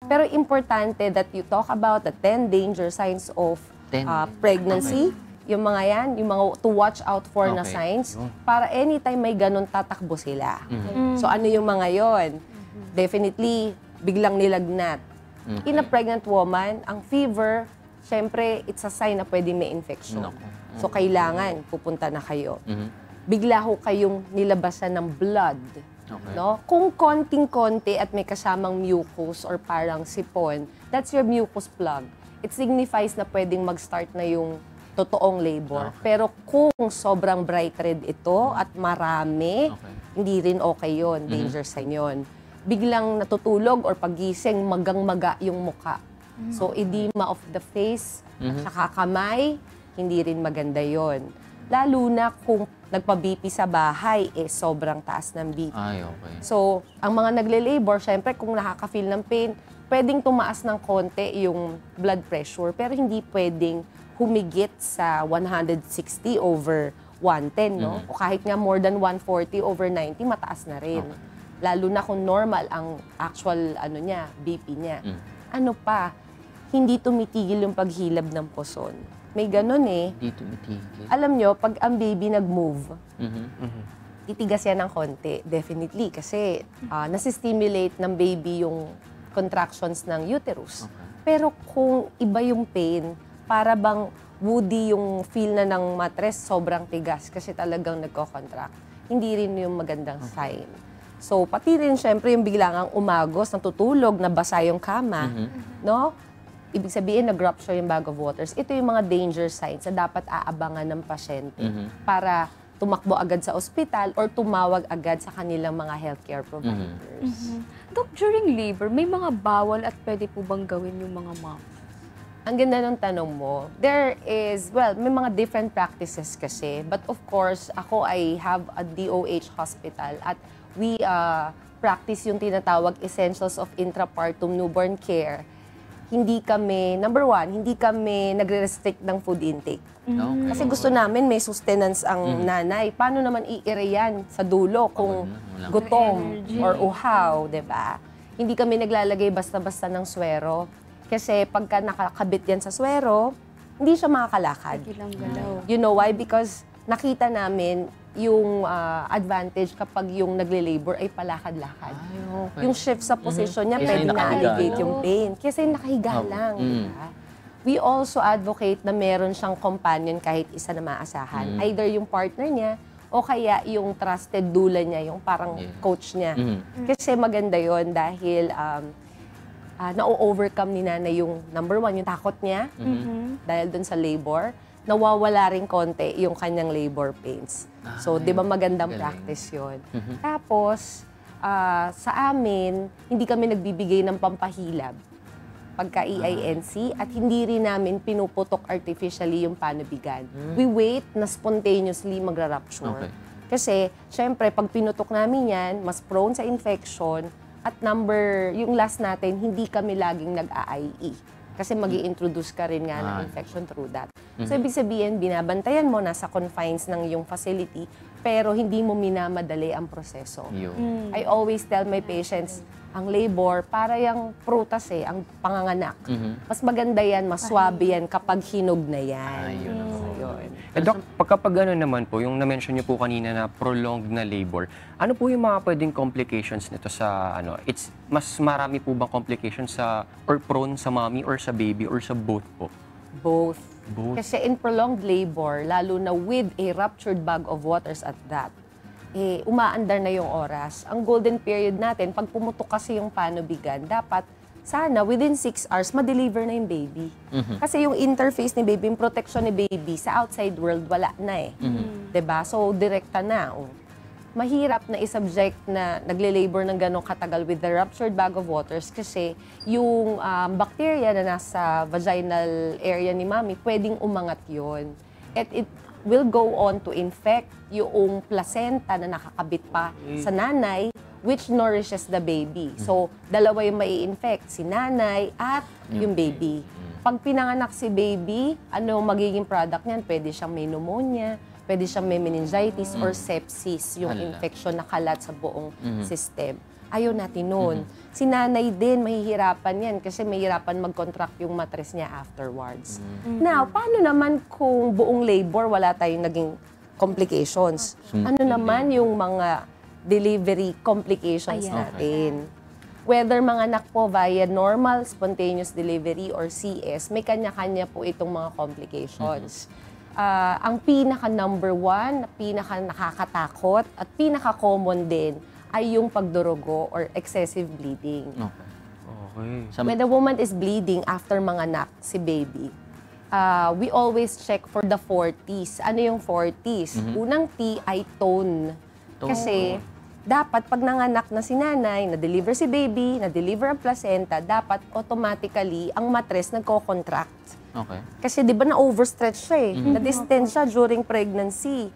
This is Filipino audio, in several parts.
Pero importante that you talk about the 10 danger signs of pregnancy. Okay. Yung mga yan, yung mga to watch out for na signs, para anytime may ganun, tatakbo sila. So ano yung mga yon? Definitely, biglang nilagnat. In a pregnant woman, ang fever, syempre, it's a sign na pwedeng may infection. So kailangan, pupunta na kayo. Bigla ho kayong nilabasan ng blood. No? Kung konting-konti at may kasamang mucus or parang sipon, that's your mucus plug. It signifies na pwedeng mag-start na yung totoong labor. Pero kung sobrang bright red ito at marami, hindi rin okay yun, danger sign yun. Biglang natutulog or pagising, magang-maga yung muka. So, edema of the face, at saka kamay, hindi rin maganda yon. Lalo na kung nagpa-BP sa bahay, sobrang taas ng BP. So, ang mga nagle-labor, syempre, kung nakaka-feel ng pain, pwedeng tumaas ng konti yung blood pressure, pero hindi pwedeng humigit sa 160 over 110, no? O kahit nga more than 140 over 90, mataas na rin. Lalo na kung normal ang actual BP niya. Ano pa, hindi tumitigil yung paghilab ng puson. May ganun Hindi tumitigil. Alam nyo, pag ang baby nag-move, titigas yan ng konti, definitely. Kasi nasistimulate ng baby yung contractions ng uterus. Pero kung iba yung pain, para bang woody yung feel na ng mattress, sobrang tigas kasi talagang nagko-contract. Hindi rin yung magandang sign. So, pati rin syempre yung biglangang umagos, natutulog, nabasa yung kama, no? Ibig sabihin, nag-rupture yung bag of waters. Ito yung mga danger signs na dapat aabangan ng pasyente para tumakbo agad sa ospital or tumawag agad sa kanilang mga healthcare providers. Dok, during labor, may mga bawal at pwede po bang gawin yung mga mom? Ang ganda ng tanong mo. There is, well, may mga different practices kasi. But of course, ako I have a DOH hospital at we practice yung tinatawag Essentials of Intrapartum Newborn Care. Hindi kami, number one, hindi kami nagre-restrict ng food intake. Kasi gusto namin may sustenance ang nanay. Paano naman i-ire yan sa dulo kung gutom or uhaw, di ba? Hindi kami naglalagay basta-basta ng swero. Kasi pagka nakakabit yan sa swero, hindi siya makakalakad. You know why? Because nakita namin yung advantage kapag yung nagle-labor ay palakad-lakad. Yung shift sa position niya, pwede na-alleviate yung pain. Kasi nakahiga lang. Diba? We also advocate na meron siyang companion kahit isa na maasahan. Either yung partner niya o kaya yung trusted doula niya, yung parang coach niya. Kasi maganda yon dahil na-overcome ni nanay yung number one, yung takot niya dahil dun sa labor. Nawawala rin konti yung kanyang labor pains. So, di ba magandang practice yun? Tapos, sa amin, hindi kami nagbibigay ng pampahilab pagka EINC at hindi rin namin pinuputok artificially yung panubigan. We wait na spontaneously magra-rupture. Kasi, syempre, pag pinutok namin yan, mas prone sa infection at yung last natin, hindi kami laging nag-a-IE. Kasi mag-i-introduce ka rin nga ng infection through that. So, ibig sabihin, binabantayan mo, nasa confines ng iyong facility, pero hindi mo minamadali ang proseso. I always tell my patients, ang labor, para yung prutas ang panganganak. Mas maganda yan, mas swabe yan kapag hinog na yan. Dok, pagkapag ano naman po, yung na-mention niyo po kanina na prolonged na labor, ano po yung mga pwedeng complications nito sa mas marami po bang complications or prone sa mommy or sa baby or sa both po? Both. Kasi in prolonged labor, lalo na with a ruptured bag of waters at that, umaandar na yung oras. Ang golden period natin, pag pumutok kasi yung panubigan, dapat sana within 6 hours, ma-deliver na yung baby. Kasi yung interface ni baby, yung protection ni baby sa outside world, wala na Diba? So, direkta na. Mahirap na isubject na nagle-labor ng ganong katagal with the ruptured bag of waters kasi yung bacteria na nasa vaginal area ni mami, pwedeng umangat yon. At it will go on to infect yung placenta na nakakabit pa sa nanay, which nourishes the baby. So, dalawa yung mai-infect, si nanay at yung baby. Pag pinanganak si baby, ano magiging product niyan? Pwede siyang may pneumonia, pwede siyang may meningitis or sepsis, yung infection na kalat sa buong system. Ayaw natin nun. Si nanay din, mahihirapan yan kasi mahihirapan mag-contract yung mattress niya afterwards. Now, paano naman kung buong labor wala tayong naging complications? Ano naman yung mga delivery complications natin? Whether mga anak po via normal, spontaneous delivery or CS, may kanya-kanya po itong mga complications. Ang pinaka number one, pinaka nakakatakot at pinaka common din ay yung pagdurugo or excessive bleeding. Okay. When the woman is bleeding after manganak si baby, we always check for the 40s. Ano yung 40s? Unang T ay tone. Kasi dapat pag nanganak na si nanay, na-deliver si baby, na-deliver ang placenta, dapat automatically ang mattress nagko-contract. Okay. Kasi di ba na-overstretch siya na-distend siya during pregnancy.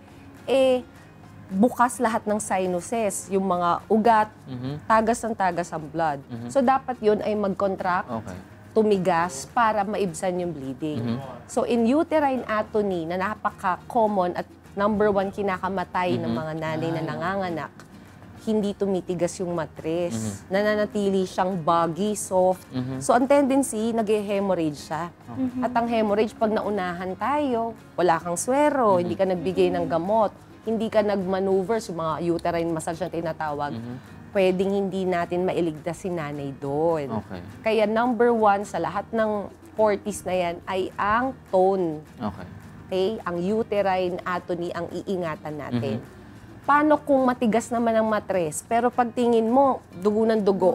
Bukas lahat ng sinuses, yung mga ugat, tagas ng tagas ang blood. So dapat yun ay mag-contract, tumigas para maibsan yung bleeding. So in uterine atony na napaka-common at number one kinakamatay ng mga nanay na nanganganak, hindi tumitigas yung mattress. Nananatili siyang boggy, soft. So ang tendency, nag-hemorrhage siya. At ang hemorrhage, pag naunahan tayo, wala kang swero, hindi ka nagbigay ng gamot, hindi ka nag-maneuver, yung mga uterine massage na tinatawag, pwedeng hindi natin mailigtas si nanay doon. Okay. Kaya number one sa lahat ng 40s na yan ay ang tone. Okay? Ang uterine atony ang iingatan natin. Paano kung matigas naman ang mattress, pero pagtingin mo, dugo ng dugo.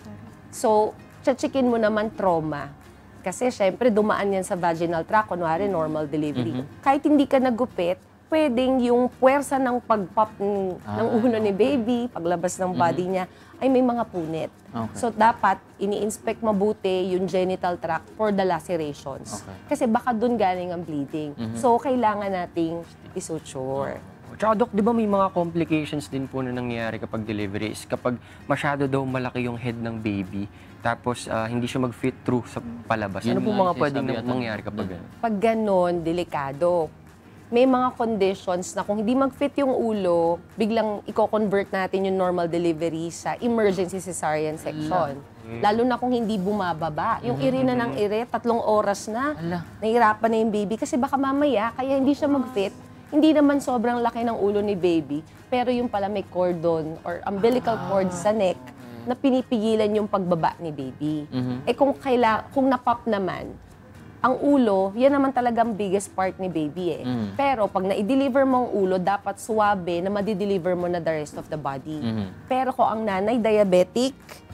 So, checkin mo naman trauma. Kasi syempre, dumaan yan sa vaginal tract, kunwari normal delivery. Kahit hindi ka nagupit, pwedeng yung puwersa ng pag-pop ng ulo ni baby, paglabas ng body niya, ay may mga punit. So, dapat ini-inspect mabuti yung genital tract for the lacerations. Kasi baka dun galing ang bleeding. So, kailangan nating isuture. Tsaka Dok, di ba may mga complications din po na nangyayari kapag delivery is kapag masyado daw malaki yung head ng baby, tapos hindi siya mag-fit through sa palabas. Ano po mga pwedeng mangyari kapag gano'n? Pag gano'n, delikado. May mga conditions na kung hindi mag-fit yung ulo, biglang i-convert natin yung normal delivery sa emergency cesarean section. Lalo na kung hindi bumababa. Yung iri na ng iri, 3 oras na, nahirapan na yung baby. Kasi baka mamaya, kaya hindi siya mag-fit. Hindi naman sobrang laki ng ulo ni baby, pero yung pala may cordon or umbilical cord sa neck na pinipigilan yung pagbaba ni baby. Kung na-pop naman, ang ulo, yan naman talagang biggest part ni baby Pero pag na-deliver mo ang ulo, dapat suwabe na ma-deliver mo na the rest of the body. Pero kung ang nanay diabetic,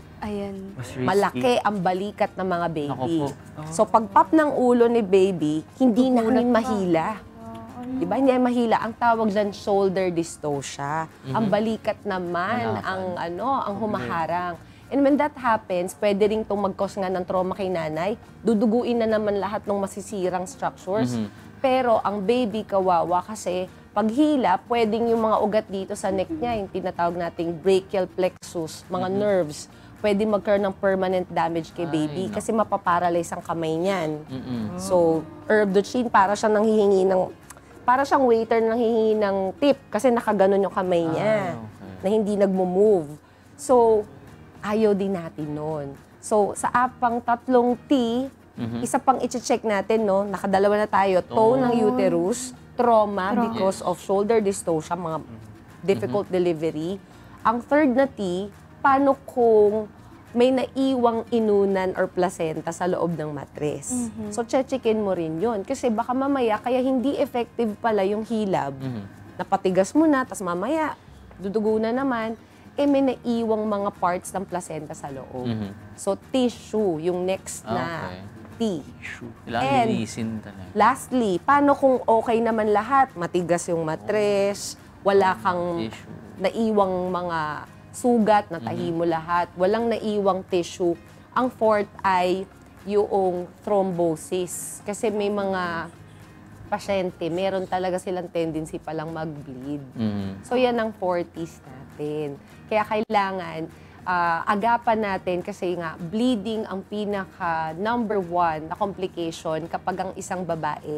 malaki ang balikat ng mga baby. So pag pop ng ulo ni baby, hindi namin mahila. Diba? Hindi ay mahila. Ang tawag dyan, shoulder dystocia. Ang balikat naman, ang humaharang. And when that happens, pwede rin itong mag-cause nga ng trauma kay nanay. Duduguin na naman lahat ng masisirang structures. Pero ang baby kawawa kasi paghila, pwedeng yung mga ugat dito sa neck niya, yung tinatawag nating brachial plexus, mga nerves, pwede magkaroon ng permanent damage kay baby kasi mapaparalyze ang kamay niyan. So, Erbdochin, para siyang nanghihingi ng, para siyang waiter na nanghihingi ng tip kasi nakaganon yung kamay niya na hindi nagmo-move. So, ayaw din natin nun. So, sa apang 3 T, isa pang i-check natin, no? Nakadalawa na tayo. Tone ng uterus, trauma because of shoulder dystocia, mga difficult delivery. Ang 3rd na T, paano kung may naiwang inunan or placenta sa loob ng mattress. So, checkin mo rin yun. Kasi baka mamaya, kaya hindi effective pala yung hilab. Napatigas mo na, tas mamaya, dudugo na naman, may naiwang mga parts ng placenta sa loob. So, tissue, yung next na T. Kailangan linisin talaga. Lastly, paano kung okay naman lahat? Matigas yung mattress, wala kang naiwang mga sugat, natahi mo lahat, walang naiwang tissue. Ang 4th ay yung thrombosis. Kasi may mga pasyente, meron talaga silang tendency palang mag-bleed. So, yan ang 40s natin. Kaya kailangan agapan natin kasi nga bleeding ang pinaka number 1 na complication kapag ang isang babae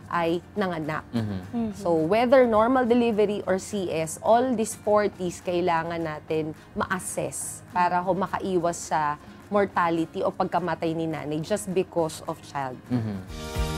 ay nanganak. So, whether normal delivery or CS, all these 40s kailangan natin ma-assess para makaiwas sa mortality o pagkamatay ni nanay just because of child.